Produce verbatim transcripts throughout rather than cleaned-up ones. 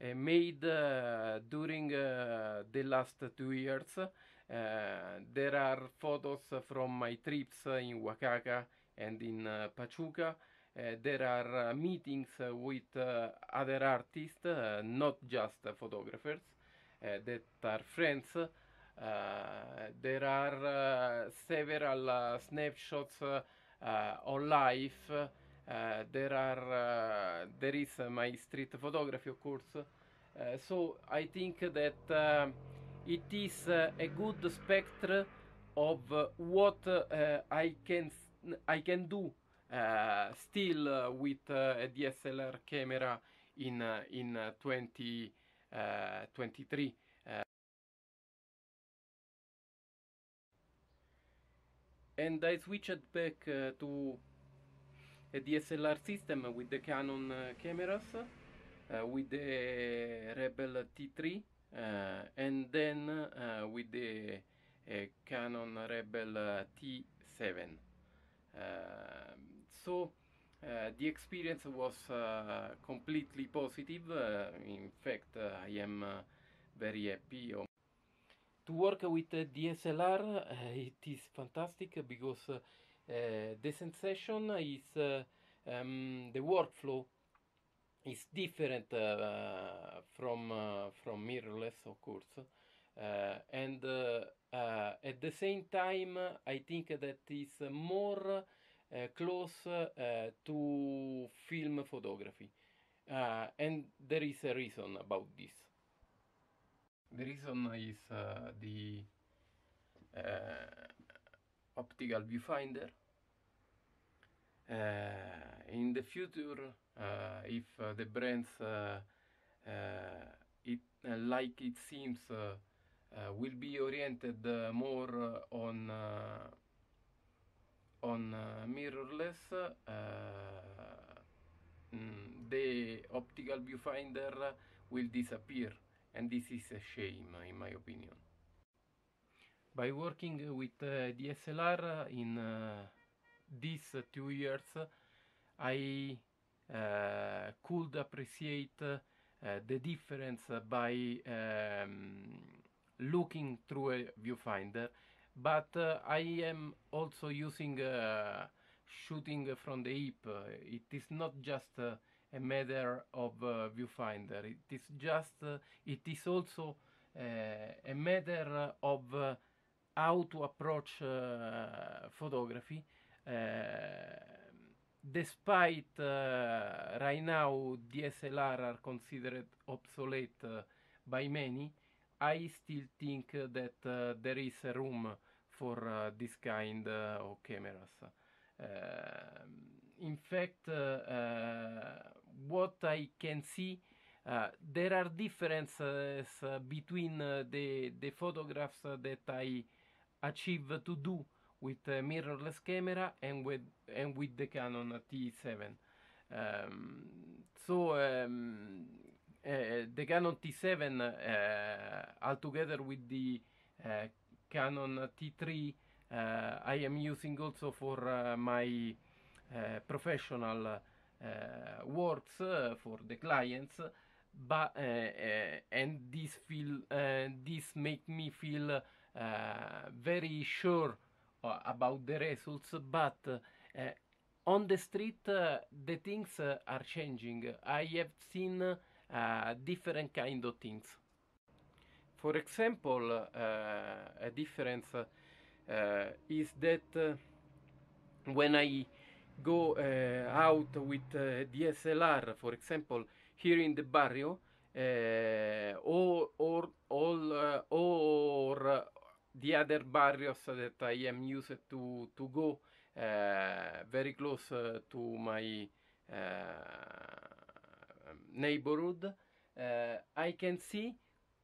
uh, made uh, during uh, the last two years. Uh, there are photos from my trips in Oaxaca and in uh, Pachuca. Uh, there are uh, meetings uh, with uh, other artists, uh, not just uh, photographers, uh, that are friends. Uh, there are uh, several uh, snapshots uh, uh, on life. Uh, there are uh, there is uh, my street photography, of course. Uh, so I think that uh, it is uh, a good spectrum of uh, what uh, I can I can do uh, still uh, with uh, a D S L R camera in uh, in uh, twenty twenty-three. Uh, and I switched back uh, to a D S L R system with the Canon uh, cameras, uh, with the Rebel T three, uh, and then uh, with the uh, Canon Rebel uh, T seven. Uh, so uh, the experience was uh, completely positive. Uh, in fact, uh, I am uh, very happy. To work with a D S L R, uh, it is fantastic because uh, the sensation is uh, um, the workflow is different uh, from uh, from mirrorless, of course, uh, and uh, uh, at the same time, I think that is more uh, close uh, to film photography, uh, and there is a reason about this. The reason is uh, the uh, optical viewfinder. Uh, in the future, uh, if uh, the brands, uh, uh, it, uh, like it seems, uh, uh, will be oriented uh, more uh, on uh, on uh, mirrorless, uh, mm, the optical viewfinder will disappear, and this is a shame, in my opinion. By working with uh, D S L R in uh, these two years, I uh, could appreciate uh, the difference by um, looking through a viewfinder, but uh, I am also using uh, shooting from the hip. It is not just uh, a matter of uh, viewfinder. It is just. Uh, it is also uh, a matter of uh, how to approach uh, photography. Uh, despite uh, right now D S L R are considered obsolete uh, by many, I still think that uh, there is a room for uh, this kind uh, of cameras. Uh, in fact, uh, uh, what I can see, uh, there are differences uh, between uh, the, the photographs that I achieve to do with a mirrorless camera and with and with the Canon T seven. Um, so um, uh, the Canon T seven uh, altogether with the uh, Canon T three uh, I am using also for uh, my uh, professional uh, works uh, for the clients, but uh, uh, and this feel uh, this make me feel uh, very sure uh, about the results, but uh, on the street uh, the things uh, are changing. I have seen uh, different kind of things. For example, uh, a difference uh, is that uh, when I go uh, out with uh, D S L R, for example, here in the barrio, uh, or or all uh, or uh, the other barrios that I am used to to go uh, very close uh, to my uh, neighborhood, uh, I can see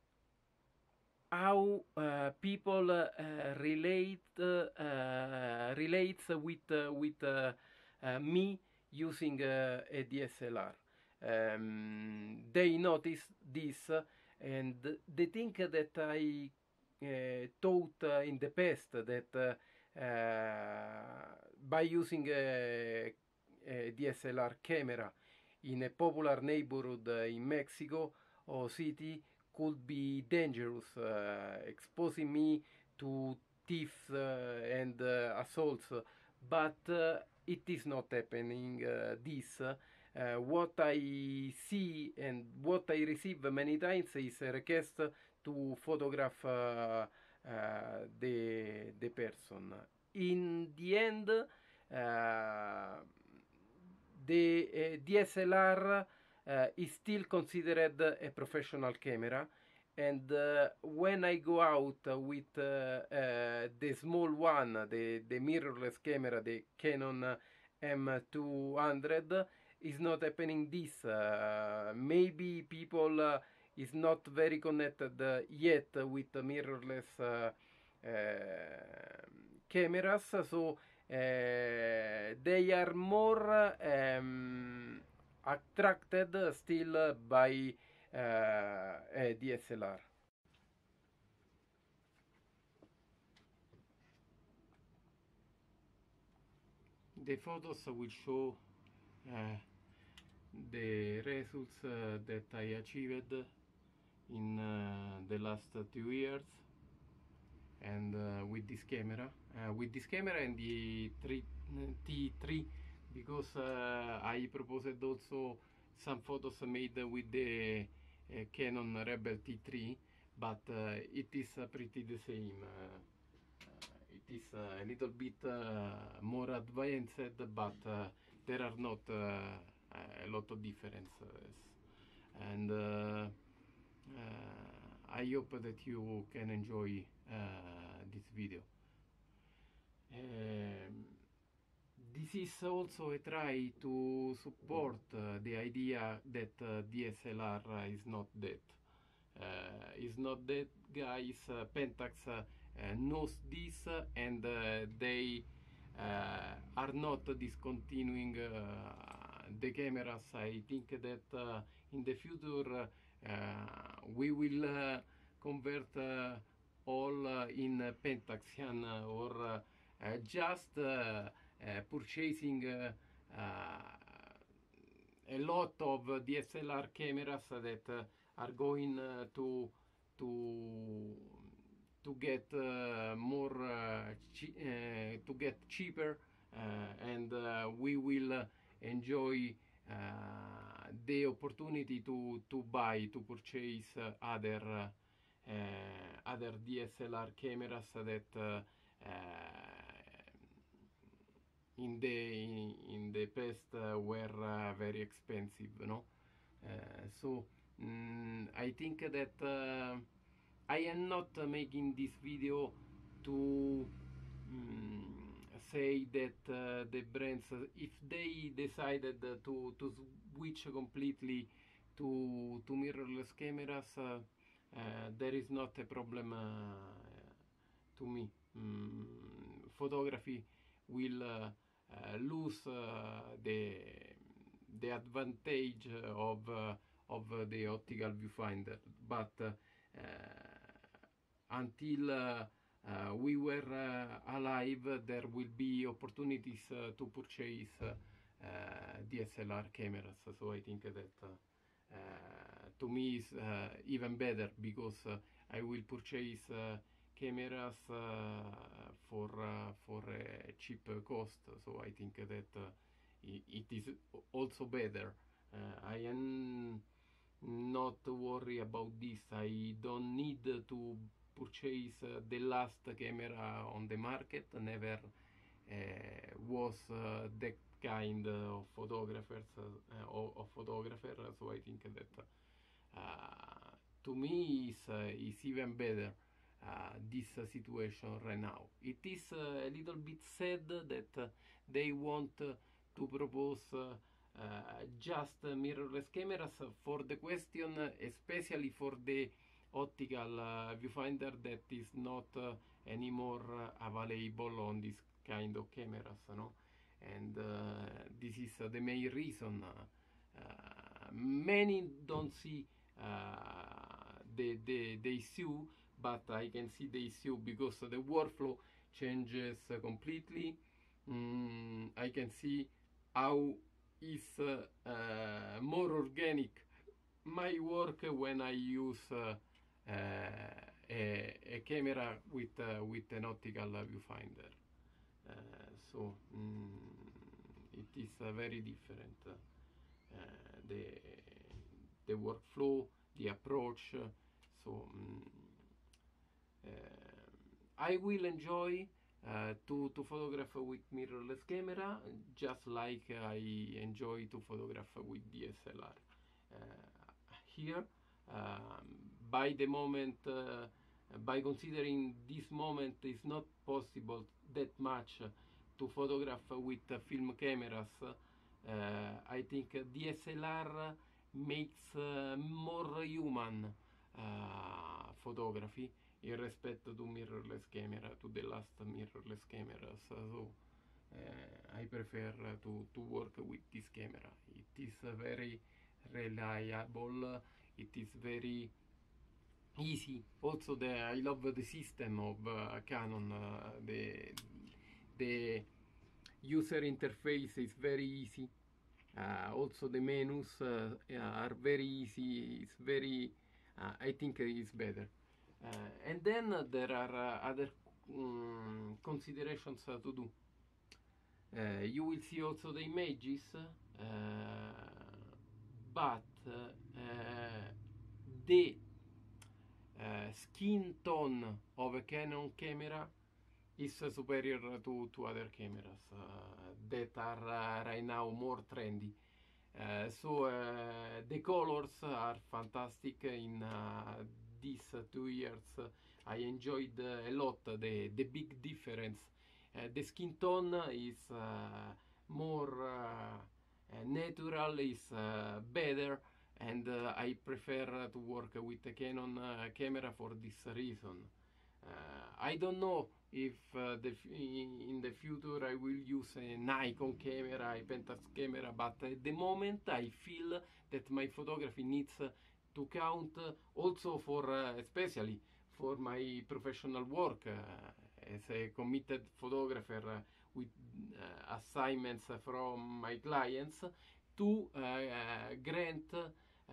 how uh, people uh, relate uh, relates with uh, with uh, uh, me using uh, a D S L R. Um, they notice this, uh, and they think that I uh, thought uh, in the past that uh, uh, by using a, a D S L R camera in a popular neighborhood uh, in Mexico, or city could be dangerous, uh, exposing me to thieves uh, and uh, assaults, but uh, it is not happening uh, this. Uh, what I see and what I receive many times is a request to photograph uh, uh, the, the person. In the end, uh, the uh, D S L R uh, is still considered a professional camera, and uh, when I go out with uh, uh, the small one, the, the mirrorless camera, the Canon M two hundred, is not happening this. Uh, maybe people uh, is not very connected uh, yet with mirrorless uh, uh, cameras, so uh, they are more um, attracted still by uh, a D S L R. The photos will show uh, the results uh, that I achieved in uh, the last two years, and uh, with this camera, uh, with this camera and the T three, because uh, I proposed also some photos made with the uh, Canon Rebel T three, but uh, it is uh, pretty the same. Uh, uh, it is uh, a little bit uh, more advanced, but uh, there are not uh, a lot of differences, and uh, uh, I hope that you can enjoy uh, this video. Um, this is also a try to support uh, the idea that uh, D S L R is not dead. Uh, is not dead, guys. uh, Pentax uh, uh, knows this, uh, and uh, they uh, are not discontinuing uh, the cameras. I think that uh, in the future uh, we will uh, convert uh, all uh, in uh, Pentaxian, uh, or uh, uh, just uh, uh, purchasing uh, uh, a lot of uh, D S L R cameras that uh, are going uh, to to to get uh, more uh, uh, to get cheaper, uh, and uh, we will uh, enjoy uh, the opportunity to to buy, to purchase uh, other uh, uh, other D S L R cameras that uh, uh, in the in the past uh, were uh, very expensive, no? Uh, so mm, I think that uh, I am not uh, making this video to mm, say that uh, the brands, uh, if they decided uh, to to switch completely to to mirrorless cameras, uh, uh, there is not a problem uh, to me. Mm, photography will uh, uh, lose uh, the the advantage of uh, of the optical viewfinder, but uh, until uh, uh, we were uh, alive, there will be opportunities uh, to purchase uh, D S L R cameras. So I think that uh, uh, to me is uh, even better, because uh, I will purchase uh, cameras uh, for uh, for a cheap cost. So I think that uh, it is also better. Uh, I am not worried about this. I don't need to purchase uh, the last camera on the market. Never uh, was uh, that kind of photographers uh, of, of photographer. So I think that uh, to me is uh, is even better. Uh, this uh, situation right now. It is uh, a little bit sad that uh, they want uh, to propose uh, uh, just uh, mirrorless cameras for the question, uh, especially for the optical uh, viewfinder that is not uh, anymore uh, available on this kind of cameras, no? And uh, this is uh, the main reason. Uh, uh, many don't see uh, the, the, the issue, but I can see the issue because the workflow changes uh, completely. Mm, I can see how is uh, uh, more organic my work when I use uh, uh, a, a camera with uh, with an optical viewfinder. Uh, so mm, it is uh, very different. Uh, the the workflow, the approach. So mm, uh, I will enjoy uh, to to photograph with mirrorless camera, just like I enjoy to photograph with D S L R. Uh, here, um, by the moment, uh, by considering this moment is not possible that much to photograph with uh, film cameras, uh, I think D S L R makes uh, more human uh, photography in respect to mirrorless camera, to the last mirrorless cameras. So uh, I prefer to, to work with this camera. It is uh, very reliable, it is very easy. Also, the I love the system of uh, Canon. Uh, the the user interface is very easy. Uh, also, the menus uh, are very easy. It's very, uh, I think, it's better. Uh, and then uh, there are uh, other um, considerations uh, to do. Uh, you will see also the images, uh, but uh, the uh, skin tone of a Canon camera is uh, superior to, to other cameras uh, that are uh, right now more trendy. Uh, so uh, the colors are fantastic in uh, these uh, two years. Uh, I enjoyed uh, a lot the, the big difference. Uh, the skin tone is uh, more uh, natural, is uh, better, and uh, I prefer to work with the Canon uh, camera for this reason. Uh, I don't know if uh, the f- in the future I will use a Nikon camera, a Pentax camera, but at the moment I feel that my photography needs uh, to count uh, also for, uh, especially for my professional work uh, as a committed photographer uh, with uh, assignments from my clients to uh, uh, grant uh,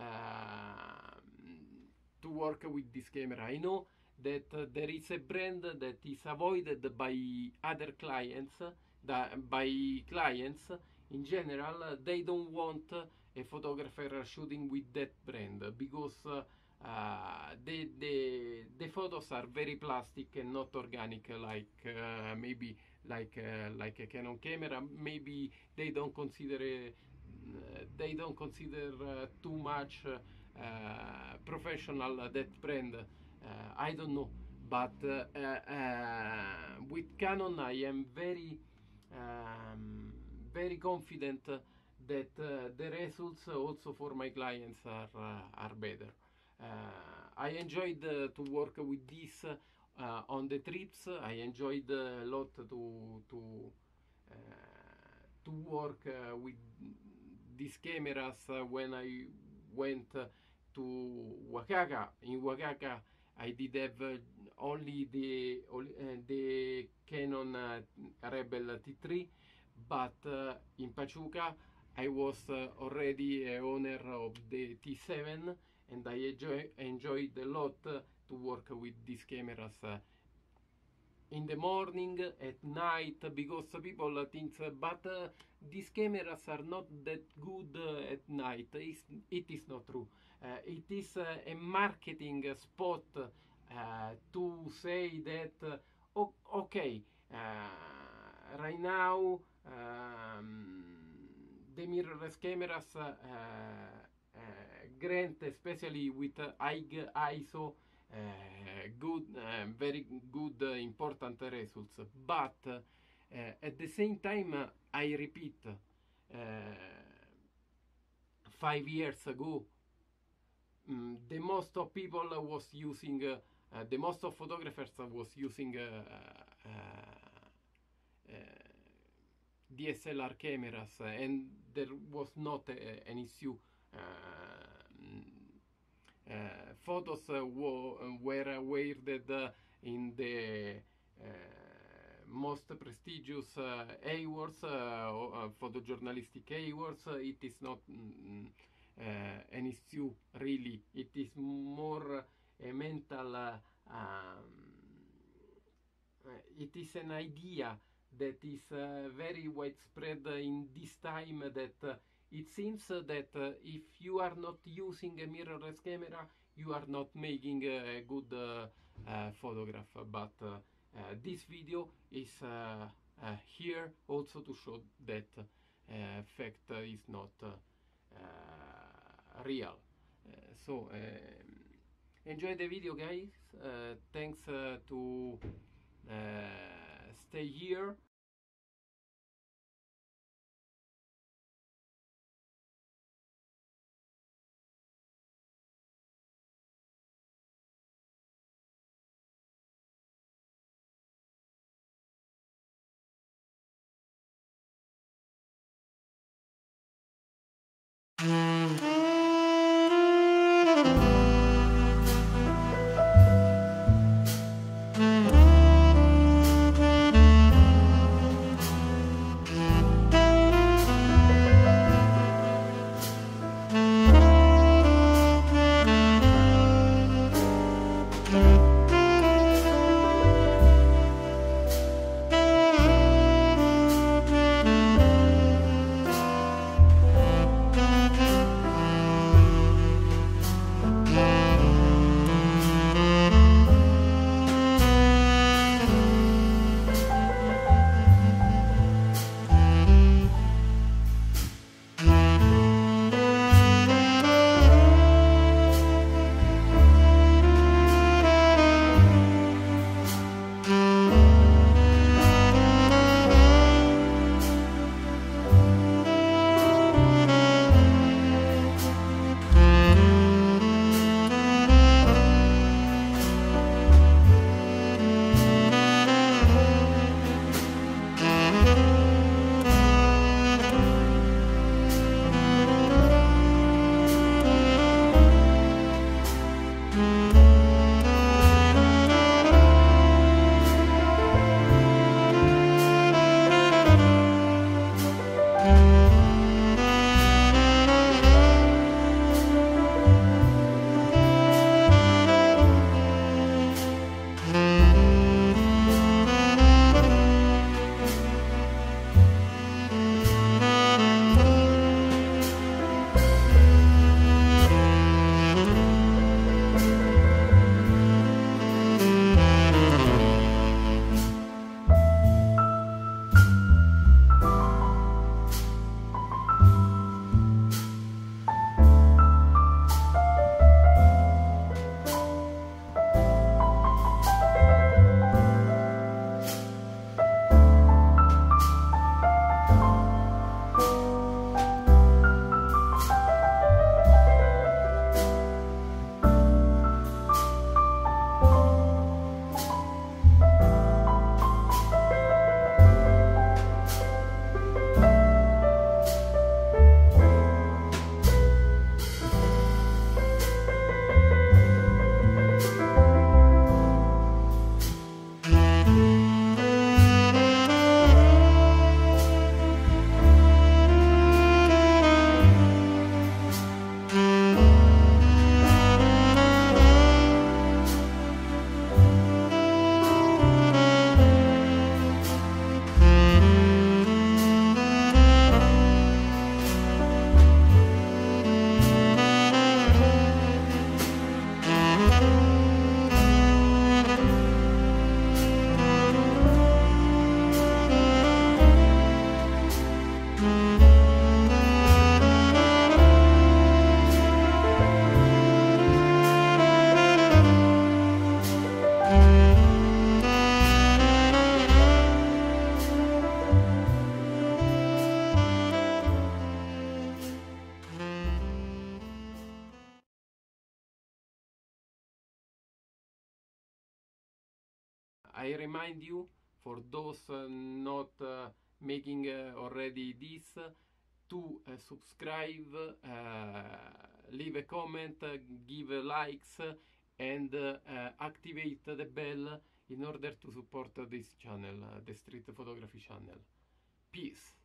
to work with this camera. I know that uh, there is a brand that is avoided by other clients, that by clients in general. Uh, they don't want uh, a photographer shooting with that brand because uh, uh, the, the the photos are very plastic and not organic, like uh, maybe like uh, like a Canon camera. Maybe they don't consider uh, they don't consider uh, too much uh, uh, professional uh, that brand. Uh, I don't know, but uh, uh, with Canon I am very um, very confident that uh, the results also for my clients are uh, are better. Uh, I enjoyed uh, to work with this uh, on the trips. I enjoyed a lot to to uh, to work uh, with these cameras uh, when I went uh, to Oaxaca. In Oaxaca, I did have uh, only the uh, the Canon uh, Rebel T three, but uh, in Pachuca I was uh, already a owner of the T seven, and I enjoy, enjoyed a lot uh, to work with these cameras uh, in the morning, at night, because people think, uh, but uh, these cameras are not that good uh, at night. It's, it is not true. Uh, it is uh, a marketing spot uh, to say that, uh, o- okay, uh, right now um, the mirrorless cameras uh, uh, grant, especially with uh, high I S O, uh, good, uh, very good, uh, important results. But uh, at the same time, uh, I repeat, uh, five years ago, um, the most of people was using, uh, uh, the most of photographers was using uh, uh, uh, D S L R cameras, uh, and there was not a, an issue. Uh, uh, photos uh, wo- were awarded uh, in the uh, most prestigious uh, awards, uh, uh, photojournalistic awards. Uh, it is not mm, uh, an issue. Really, it is more a mental. Uh, um, it is an idea that is uh, very widespread in this time, that uh, it seems uh, that uh, if you are not using a mirrorless camera, you are not making a good uh, uh, photograph. But uh, uh, this video is uh, uh, here also to show that uh, fact is not uh, uh, real. Uh, so um, enjoy the video, guys. Uh, thanks uh, to uh, stay here. I remind you, for those uh, not uh, making uh, already this, to uh, subscribe, uh, leave a comment, uh, give uh, likes, and uh, uh, activate the bell in order to support this channel, uh, the Street Photography channel. Peace.